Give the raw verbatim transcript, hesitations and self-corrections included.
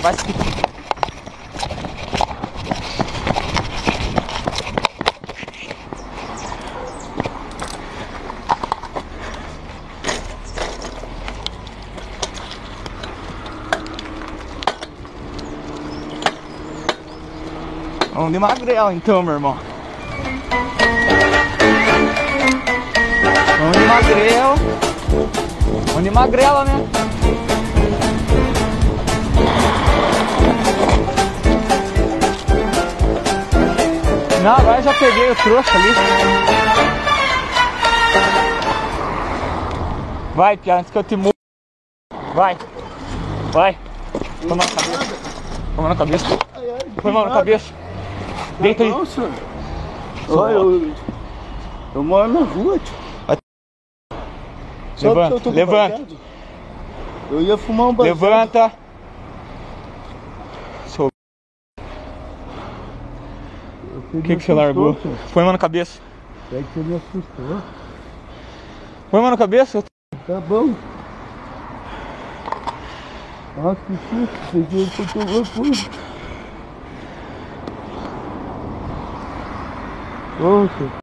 Faz que... Vamos de magrela então, meu irmão. Vamos de magrela. Vamos de magrela, né? Não, agora já peguei o trouxa ali. Vai, Pia, antes que eu te morra. Vai. Vai. Põe mão na cabeça. Põe mão na cabeça. Põe mão na cabeça. Deita aí. Não, senhor. Olha, eu, eu moro na rua, tio. Levanta, levanta. Bagado. Eu ia fumar um baseado. Levanta. Sou... O que que você largou? Senhor. Põe mão na cabeça. É que você me assustou. Põe mão na cabeça. Tá bom. Nossa, que susto. Você viu que eu tô loucura. Poxa.